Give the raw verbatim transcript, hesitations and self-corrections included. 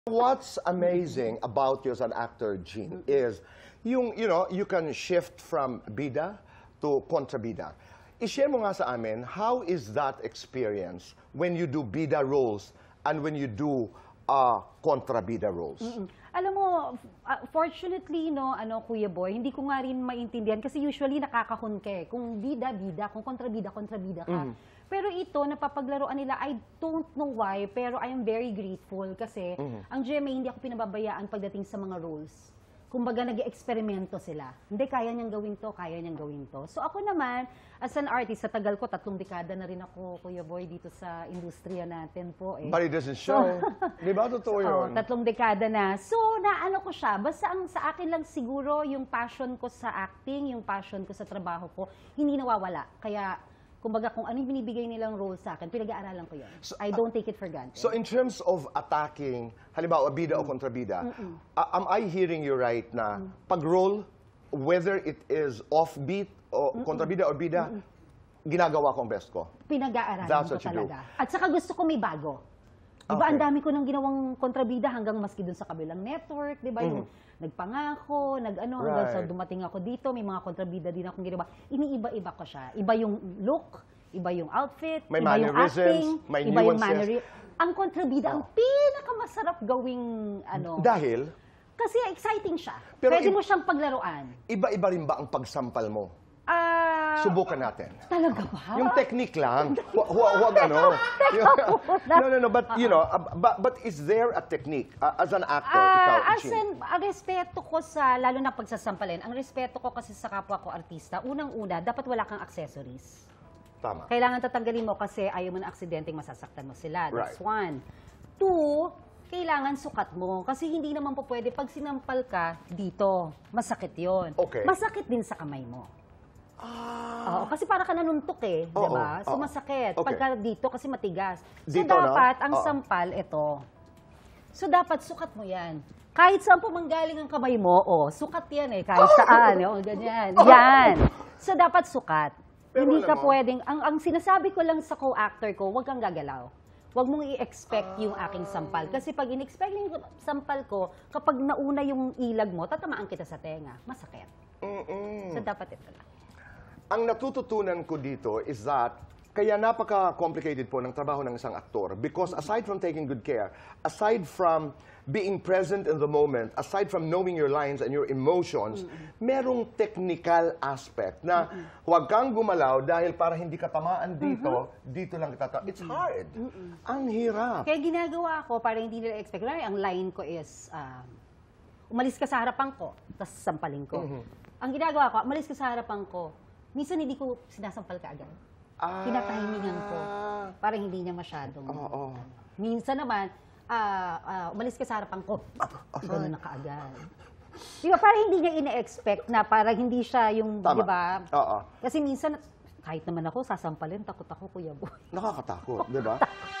What's amazing about you as an actor, Gene, is yung, you know, you can shift from bida to kontrabida. I-share mo nga sa amin, how is that experience when you do bida roles and when you do uh, kontrabida roles? Mm-mm. Alam mo, uh, fortunately, no, ano, Kuya Boy, hindi ko nga rin maintindihan kasi usually nakakahon ka eh. Kung bida, bida, kung kontrabida, kontrabida ka. Mm. Pero ito, napapaglaruan nila, I don't know why, pero I am very grateful kasi mm-hmm. ang G M A hindi ako pinababayaan pagdating sa mga roles. Kumbaga, nag-eksperimento sila. Hindi, kaya niyang gawin to, kaya niyang gawin to. So ako naman, as an artist, sa tagal ko, tatlong dekada na rin ako, Kuya Boy, dito sa industriya natin po. Eh. But it doesn't show. So, di ba totoo yun? Oh, tatlong dekada na. So, naano ko siya. Basta ang sa akin lang siguro, yung passion ko sa acting, yung passion ko sa trabaho ko, hindi nawawala. Kaya, kumbaga, kung anong binibigay nilang role sa akin, pinag-aaralan ko yun. So, I don't take it for granted. So, in terms of attacking, halimbawa, bida mm. o kontrabida, mm -mm. Uh, am I hearing you right na mm. pag-role, whether it is off-beat o mm -mm. kontrabida or bida, mm -mm. ginagawa ko ang best ko? Pinag-aaralan ko talaga. At saka gusto ko may bago. Diba, okay. Ang dami ko nang ginawang kontrabida hanggang maski dun sa kabilang network, diba, mm. yung nagpangako, nag-ano, right. hanggang sa dumating ako dito, may mga kontrabida din akong ginawa. Iniiba-iba ko siya. Iba yung look, iba yung outfit, may iba yung acting, may iba yung mannerism. Ang kontrabida, oh. ang pinakamasarap gawing, ano. Dahil? Kasi exciting siya. Pero pwede mo siyang paglaruan. Iba-iba rin ba ang pagsampal mo? Uh, Subukan natin. Talaga ba? Yung technique lang. Huwag ano. No, no, no. But, you know, uh, but, but is there a technique uh, as an actor? Uh, ikaw, as an, ang respeto ko sa, lalo na pagsasampalin, ang respeto ko kasi sa kapwa ko artista, unang-una, dapat wala kang accessories. Tama. Kailangan tatanggalin mo kasi ayaw mo na aksidenteng masasaktan mo sila. That's right. One. Two, kailangan sukat mo. Kasi hindi naman po pwede, pag sinampal ka, dito, masakit yon. Okay. Masakit din sa kamay mo. Ah. Oo, kasi para ka nanuntok eh, di ba? So masakit. Okay. Pagka dito kasi matigas. So dito, dapat, no? ang Oo. sampal, ito. So dapat sukat mo yan. Kahit saan po manggaling ang kamay mo, oh, sukat yan eh. Kahit saan, oh, ganyan. Yan. So dapat sukat. Pero hindi ka mo, pwedeng, ang, ang sinasabi ko lang sa co-actor ko, huwag kang gagalaw. Huwag mong i-expect yung aking sampal. Kasi pag in-expect yung sampal ko, kapag nauna yung ilag mo, tatamaan kita sa tenga. Masakit. Mm-mm. So dapat ito lang. Ang natututunan ko dito is that kaya napaka-complicated po ng trabaho ng isang aktor because aside from taking good care, aside from being present in the moment, aside from knowing your lines and your emotions, mm-mm. merong technical aspect na mm-mm. huwag kang gumalaw dahil para hindi ka tamaan dito, mm-hmm. dito lang kita. It's hard. Mm-mm. Ang hirap. Kaya ginagawa ko para hindi nila expect. Ang line ko is, uh, umalis ka sa harapan ko, tapos sampalin ko. Mm-hmm. Ang ginagawa ko, umalis ka sa harapan ko, minsan hindi ko sinasampal ka agad. Ah. Pinatahimingan ko para hindi niya masyadong. Oh, oh. Minsan naman, uh, uh, umalis ka sa harapan ko, gano'n na kaagad. Di ba, para hindi niya ina-expect na para hindi siya yung, di ba? Oo. Kasi minsan, kahit naman ako, sasampalin, takot ako, Kuya Boy. Nakakatakot, di ba?